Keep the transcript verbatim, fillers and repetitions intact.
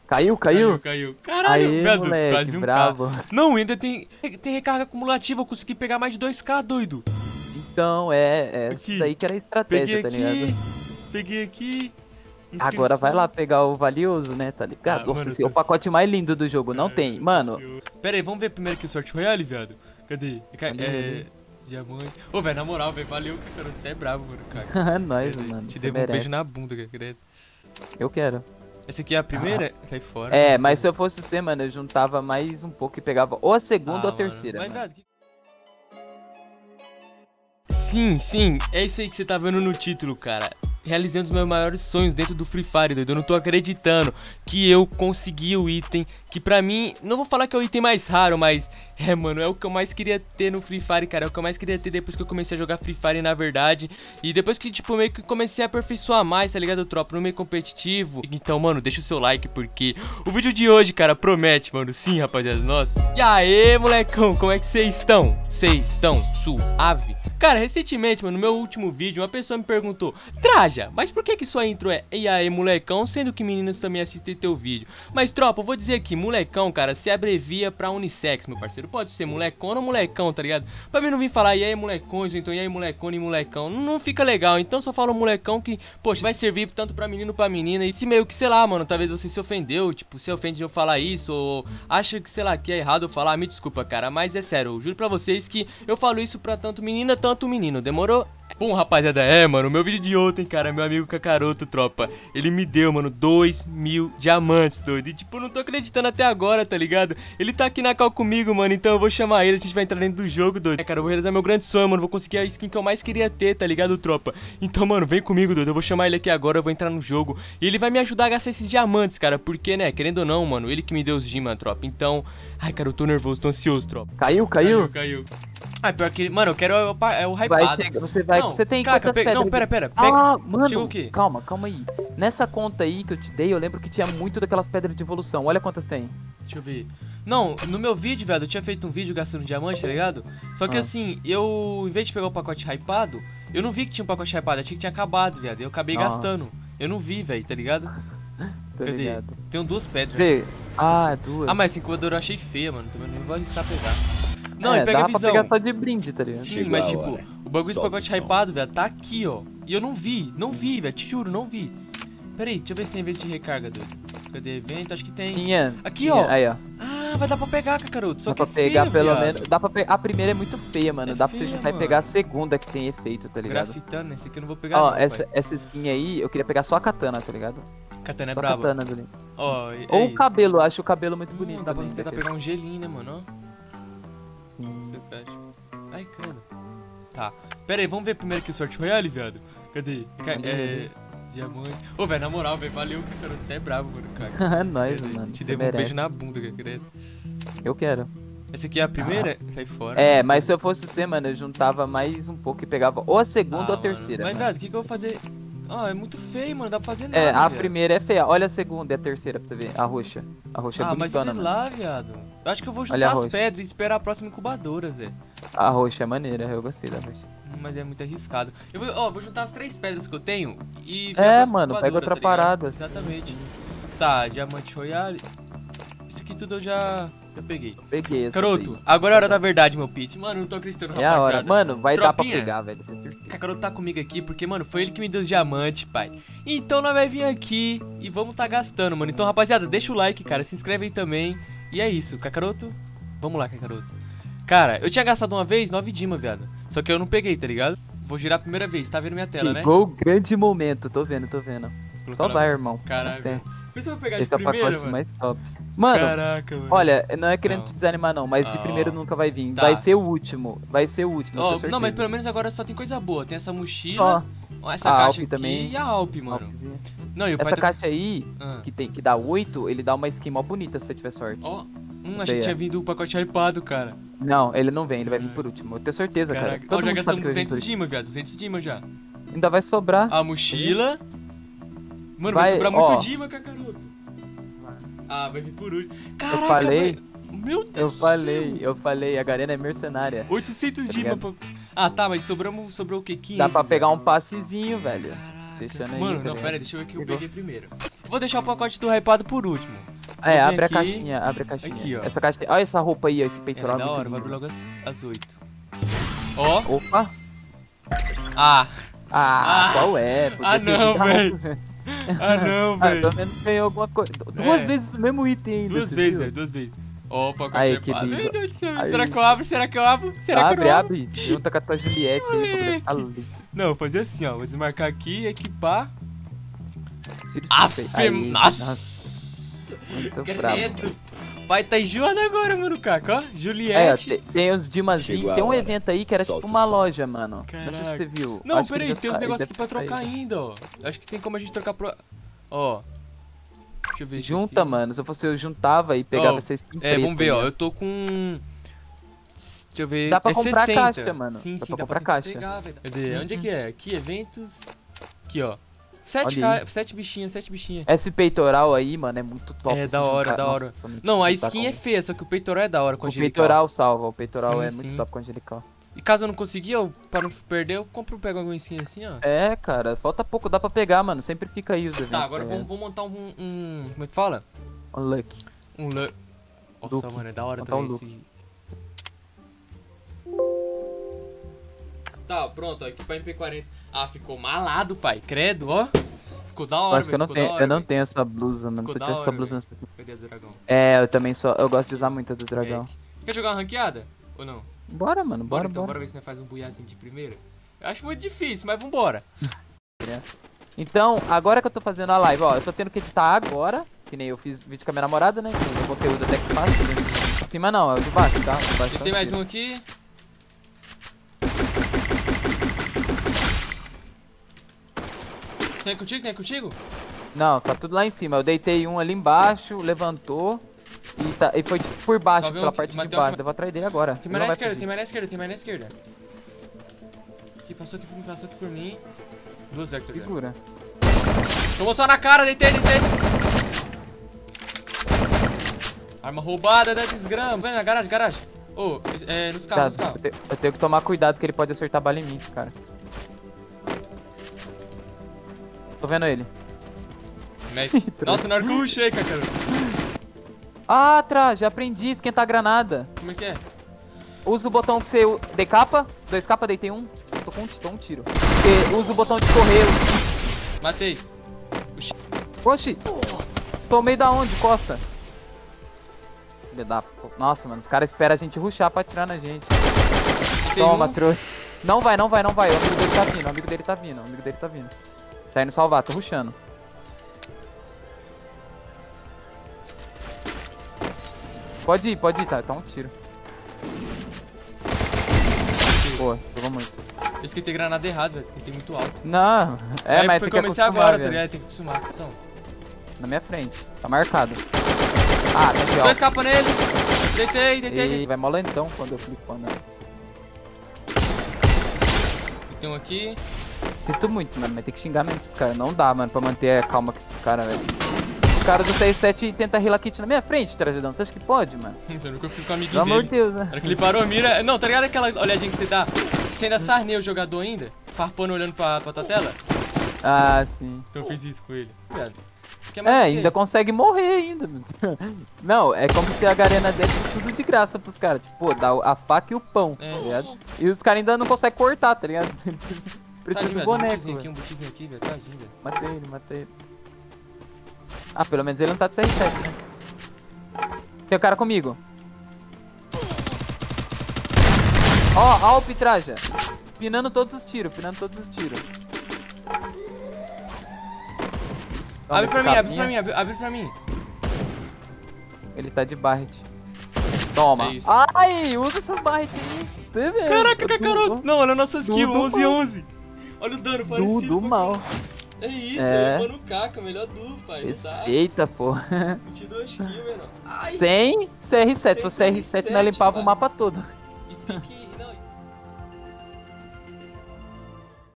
Caiu, Caiu, caiu? caiu. Caralho, Aê, velho, moleque, quase um brabo. K. Não, ainda tem, tem recarga acumulativa, eu consegui pegar mais de dois K, doido. Então, é, é essa Aqui, daí que era a peguei estratégia, tá ligado? aqui, peguei aqui, Agora vai lá inscrição. pegar o valioso, né, tá Ah, ligado? mano, Nossa, eu esse é tô... o pacote mais lindo do jogo, não Caralho, tem. eu tô Mano, ansioso. Pera aí, vamos ver primeiro aqui o sorte royale, viado. Cadê? Ca- Ali, É... ali. Diamante. Ô, velho, na moral, velho, valeu, cara, você é bravo, mano, cara. nós, Beleza, mano, te você devo um beijo merece. na bunda, cara, credo. Eu quero. Essa aqui é a primeira? Sai fora. É, mano, mas tô- se eu fosse você, mano, eu juntava mais um pouco e pegava ou a segunda Ah, ou a mano. terceira, Mas, mano. viado, que... Sim, sim, é isso aí que você tá vendo no título, cara. Realizando os meus maiores sonhos dentro do Free Fire, doido. Eu não tô acreditando que eu consegui o item que pra mim, não vou falar que é o item mais raro, mas é, mano, é o que eu mais queria ter no Free Fire, cara. É o que eu mais queria ter depois que eu comecei a jogar Free Fire, na verdade. E depois que, tipo, meio que comecei a aperfeiçoar mais, tá ligado, tropa? No meio competitivo. Então, mano, deixa o seu like, porque o vídeo de hoje, cara, promete, mano. Sim, rapaziada, nossa. E aí, molecão, como é que vocês estão? Vocês estão suave? Cara, recentemente, mano, no meu último vídeo, uma pessoa me perguntou: Traja, mas por que que sua intro é E aí, molecão, sendo que meninas também assistem teu vídeo? Mas, tropa, eu vou dizer aqui, molecão, cara, se abrevia pra unissex, meu parceiro. Pode ser molecão ou molecão, tá ligado? Pra mim não vir falar e aí, molecões, ou então e aí, molecone e molecão. Não, não fica legal, então só fala molecão que, poxa, vai servir tanto pra menino pra menina. E se meio que, sei lá, mano, talvez você se ofendeu, tipo, se ofende de eu falar isso, ou acha que, sei lá, que é errado eu falar, me desculpa, cara, mas é sério, eu juro pra vocês que eu falo isso pra tanto menina, tanto menino, demorou? Bom, rapaziada, é, mano, o meu vídeo de ontem, cara, meu amigo Kakaroto, tropa, ele me deu, mano, dois mil diamantes, doido. E, tipo, eu não tô acreditando até agora, tá ligado? Ele tá aqui na call comigo, mano, então eu vou chamar ele, a gente vai entrar dentro do jogo, doido. É, cara, eu vou realizar meu grande sonho, mano, vou conseguir a skin que eu mais queria ter, tá ligado, tropa? Então, mano, vem comigo, doido, eu vou chamar ele aqui agora, eu vou entrar no jogo. E ele vai me ajudar a gastar esses diamantes, cara, porque, né, querendo ou não, mano, ele que me deu os diamantes, tropa. Então, ai, cara, eu tô nervoso, tô ansioso, tropa. Caiu, caiu? Caiu, caiu. Ah, pior que, mano, eu quero é o, pa- é o Vai hypado. chegar, você vai, Não, você tem Kaka, quantas pega- pedras? não, pera, pera, pega. Ah, mano, Chegou o quê? calma, calma aí. Nessa conta aí que eu te dei, eu lembro que tinha muito daquelas pedras de evolução. Olha quantas tem. Deixa eu ver. Não, no meu vídeo, velho, eu tinha feito um vídeo gastando diamante, tá ligado? Só que Ah. assim, eu, em vez de pegar o pacote hypado, eu não vi que tinha um pacote hypado, achei que tinha acabado, viado. Eu acabei Ah. gastando. Eu não vi, velho, tá ligado? Tô Cadê? ligado. Tenho duas pedras. Vê. Ah, duas. Ah, mas essa incubadora eu achei feia, mano. Também não vou arriscar pegar. Não, é, e pega a dá pra visão. pegar só de brinde, tá ligado? Sim, Chegou mas a tipo, hora. o bagulho do Solta pacote o som. hypado, velho, tá aqui, ó. E eu não vi, não vi, velho, te juro, não vi. Pera aí, deixa eu ver se tem evento de recarga, doido. Cadê evento? Acho que tem. Tinha. Aqui, tinha. ó. Aí, ó. Ah, vai dar pra pegar, Kakaroto. Só Dá que pra é pegar feia, pelo viado. menos. Dá pra pegar. A primeira é muito feia, mano. É dá pra você feia, juntar mano. e pegar a segunda que tem efeito, tá ligado? Grafitando, esse aqui eu não vou pegar Ó, não, essa, pai. essa skin aí, eu queria pegar só a katana, tá ligado? Katana é só a brabo. katana dele. Ó, é Ou o isso. cabelo, eu acho o cabelo muito Hum, bonito. dá pra também, tentar daquele. pegar um gelinho, né, mano? Ó, Sim. você fecha. Ai, credo. Tá. Pera aí, vamos ver primeiro aqui o sorte royale, viado. Cadê? Ca- Ali, É... ali. Diamante. Ô, velho, na moral, velho, valeu, Kakaroto. Você é brabo, mano, cara. É nóis, Beleza, mano. Te você devo um merece. beijo na bunda, cara, credo. Eu quero. Essa aqui é a primeira? Sai fora. É, mas se eu fosse você, mano, eu juntava mais um pouco e pegava ou a segunda Ah, ou a mano. terceira. Mas, mano. velho, o que que eu vou fazer? Ah, é muito feio, mano. Dá pra fazer nada, É, a viado. primeira é feia. Olha a segunda e a terceira pra você ver. A roxa. A roxa Ah, é mas sei bonitona, mano. lá, viado. Eu acho que eu vou Olha juntar a as roxa. pedras e esperar a próxima incubadora, Zé. A roxa é maneira, eu gostei da roxa. Hum, Mas é muito arriscado. Eu vou, ó, vou juntar as três pedras que eu tenho e ver a É, próxima mano, pega incubadora, outra tá ligado? parada. Exatamente. Tá, diamante royale. Isso aqui tudo eu já, já peguei. Peguei essa Caroto, daí. agora é a hora da verdade, meu pitch. Mano, não tô acreditando, É a hora. rapaziada. Mano, vai dar pra Tropinha. pegar, velho. com certeza. Kakaroto tá comigo aqui porque, mano, foi ele que me deu os diamantes, pai. Então nós vai vir aqui e vamos tá gastando, mano. Então, rapaziada, deixa o like, cara. Se inscreve aí também. E é isso, Kakaroto. Vamos lá, Kakaroto. Cara, eu tinha gastado uma vez nove Dima, viado. Só que eu não peguei, tá ligado? Vou girar a primeira vez, tá vendo minha tela, né? Pegou o grande momento, tô vendo, tô vendo. Colocar Só na- vai, irmão. Caralho, Fé. velho. Por isso eu vou pegar de Esse é o primeira, pacote mano. mais top. Mano, Caraca, mano. olha, não é querendo Não. te desanimar não, mas de Ah, primeiro ó. nunca vai vir. Tá. Vai ser o último. Vai ser o último, eu Ó, tenho certeza. não, mas pelo menos agora só tem coisa boa. Tem essa mochila, Só. ó, essa A caixa Alp aqui também. e a Alp, mano. Alpezinha. Não, e o pai Essa tá... caixa aí, Ah. que, tem, que dá oito, ele dá uma skin mó bonita se você tiver sorte. Ó, hum, Isso achei aí, que tinha é. vindo o pacote hypado, cara. Não, ele não vem, ele vai vir por último. Eu tenho certeza, Caraca, cara. ó, Todo já mundo gastamos sabe que vai vir por duzentos último. Dima, viado. duzentos Dima já. Ainda vai sobrar. A mochila. Mano, vai, Vai, sobrar ó. muito Dima, Kakaroto. Ah, vai vir por último. Caraca, falei. vai- Meu Deus Eu do falei, céu. eu falei, a Garena é mercenária. oitocentos Tá Dima ligado? pra... Ah, tá, mas sobramos, sobrou o quê? quinhentos? Dá pra pegar velho. um passezinho, velho. Caraca. Deixando aí, Mano, tá não, ligado? pera aí, deixa eu ver o que eu Pegou. peguei primeiro. Vou deixar o pacote do hypado por último. É, vou vir abre aqui. a caixinha, abre a caixinha. Aqui, ó. Essa caixinha. Olha essa roupa aí, ó, esse É, peitoral. da muito hora, vai abrir lindo. logo as, as oito. Ó. Opa. Ah. Ah, Ah. qual é? Podia Ah, ter não, vindo a velho. roupa. Ah, não, Ah, velho. pelo menos ganhou alguma coisa. Duas É. vezes o mesmo item ainda. Duas você vezes, viu? velho, duas vezes. Ó, o pacote Aí, é que pá. Meu lindo. Deus do céu, Aí. será que eu abro? Será que eu abro? Será Abre, que eu abro? abre. Junta com a tua Juliette aí pra poder ficar Moleque. lindo. Não, vou fazer assim, ó. Vou desmarcar aqui, equipar. Tira o Aff, tiro aí. nossa. Muito brabo. Credo. Pai tá enjoado agora, mano, Caco, ó. É, Juliette. tem, tem os Dimazinhos. Chegou a Tem um hora. evento aí que era Solta tipo o uma som. loja, mano. Não sei se Caraca. você viu. Não, Acho que peraí, ele já tem uns sa- negócios deve aqui pra ter trocar saído. ainda, ó. Acho que tem como a gente trocar pro. Ó. Deixa eu ver. isso Junta, aqui. mano. Se eu fosse, eu juntava e pegava Ó, essa skin É, preta vamos ver, aí, ó. Eu tô com. Deixa eu ver. Dá pra é comprar sessenta. caixa, mano. Sim, Dá sim, pra dá comprar pra caixa. pegar, velho. Cadê? Onde é Uhum. que é? Aqui, eventos. Aqui, ó. Sete, Olha aí. ca... Sete bichinhas, sete bichinhas. Esse peitoral aí, mano, é muito top. É, se da hora, juntar- da Nossa, hora. só me Não, a juntar skin com- é feia, só que o peitoral é da hora com a O angelical. peitoral salva, o peitoral Sim, é sim. muito top com a angelical. E caso eu não conseguir, eu, pra não perder, eu compro, pego alguma skin assim, ó. É, cara, falta pouco, dá pra pegar, mano. Sempre fica aí os eventos. Tá, agora é, vamos, vamos montar um, um. Como é que fala? Unlucky. Um lu... Nossa, Look. mano, é da hora Montar um também look. esse. Tá, pronto, ó, equipar M P quarenta. Ah, ficou malado, pai. Credo, ó. Ficou da Eu hora, acho que eu velho, não ficou tenho, da hora, eu não velho. tenho essa blusa, mano. Ficou Se eu da tivesse essa hora, blusa velho. nessa... Cadê a do dragão? É, eu também só. Eu gosto de usar muito a do dragão. É. Quer jogar uma ranqueada? Ou não? Bora, mano, Bora, bora, então, bora. bora ver se nós faz um buiazinho de primeira. Eu acho muito difícil, mas vambora. Então, agora que eu tô fazendo a live, ó, eu tô tendo que editar agora, que nem eu fiz vídeo com a minha namorada, né? Que o conteúdo até que fácil. Né? Em cima não, é o de baixo, tá? O de baixo E tá tem mais tiro. um aqui. Tem contigo? Tem contigo? Não, tá tudo lá em cima. Eu deitei um ali embaixo, levantou e, tá, e foi tipo, por baixo, Só vê pela um- parte de Mateus, baixo. mas- Eu vou atrás dele agora. Tem Ele mais não na vai esquerda, fugir. tem mais na esquerda, tem mais na esquerda. Aqui, passou aqui por mim, passou aqui por mim. Duas Hector. Segura. Tomou só na cara, deitei, deitei. Arma roubada da desgrama. Vem na garagem, garagem. Ô, é, nos Tá, carros, nos eu, carros. te- eu tenho que tomar cuidado que ele pode acertar bala em mim, esse cara. Tô vendo ele. Mestre. Nossa, na hora que eu rushei, cara. Ah, atrás, já aprendi, esquentar a granada. Como é que é? Usa o botão que você... Dei capa, dois capa, deitei um. Tô com um, tô um tiro. Você usa o botão de correr. Matei. Oxi! Tomei da onde, Costa? Filha da... p- Nossa, mano, os caras esperam a gente rushar pra atirar na gente. Matei Toma, um. trouxa. Não vai, não vai, não vai. O amigo dele tá vindo, o amigo dele tá vindo, o amigo dele tá vindo. Tá indo salvar, tô rushando. Pode ir, pode ir, tá? Tá um tiro. Boa, jogou muito. Eu esquentei granada errado, velho. Esquentei muito alto. Não, é, Aí mas foi tem que comecei acostumar, agora, tá velho. ligado? Tem que acostumar. Atenção. Na minha frente, tá marcado. Ah, tá aqui, ó. Dois capas nele. Deitei, deitei. E vai mó lentão quando eu flipo andando. Tem um aqui. Sinto muito, mano, mas tem que xingar mesmo esses caras. Não dá, mano, pra manter a calma com esses caras, velho. Os caras do seis sete tentam healer kit na minha frente, Tragedão. Você acha que pode, mano? Então, nunca fiz com o amiguinho Pelo amor de dele. Deus, né? Na hora que ele parou a mira. Não, tá ligado aquela olhadinha que você dá? Você ainda sarneia o jogador ainda? Farpando olhando pra, pra tua tela? Ah, sim. Então eu fiz isso com ele. Obrigado. Quer mais É, o quê? ainda consegue morrer ainda, mano. Não, é como se a Garena desse tudo de graça pros caras. Tipo, pô, dá a faca e o pão, É. tá ligado? E os caras ainda não conseguem cortar, tá ligado? Precisa Tadinho, do velho. Um boneco, botizinho aqui, velho. um botizinho aqui, velho. Tadinho, velho. Matei ele, matei ele. Ah, pelo menos ele não tá de C R sete, né? Tem o cara comigo. Ó, ó o Pitraja. Pinando todos os tiros, pinando todos os tiros. Toma Abre esse pra mim, abre capinha. pra mim, abre, abre pra mim. Ele tá de Barret. Toma. É isso. Ai, usa essas Barret aí. Você vê. Caraca, Tudo- Kakaroto. Não, olha a nossa skill, Tudo onze onze. Olha o dano parecido. Tudo mal. É isso, É. é. Mano, Kaka, melhor duo, pai. Não dá. Respeita, pô. vinte e dois kills, menor. Ai, Sem C R sete. Se fosse C R Sem sete, C R sete, nós limpava o mano. mapa todo. e pique